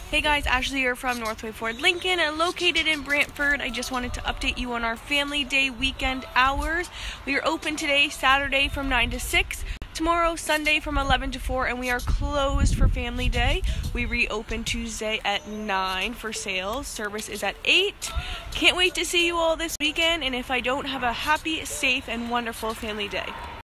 Hey guys, Ashley here from Northway Ford Lincoln, located in Brantford. I just wanted to update you on our Family Day weekend hours. We are open today, Saturday from 9 to 6, tomorrow, Sunday from 11 to 4, and we are closed for Family Day. We reopen Tuesday at 9 for sales. Service is at 8. Can't wait to see you all this weekend, and if I don't, have a happy, safe, and wonderful Family Day.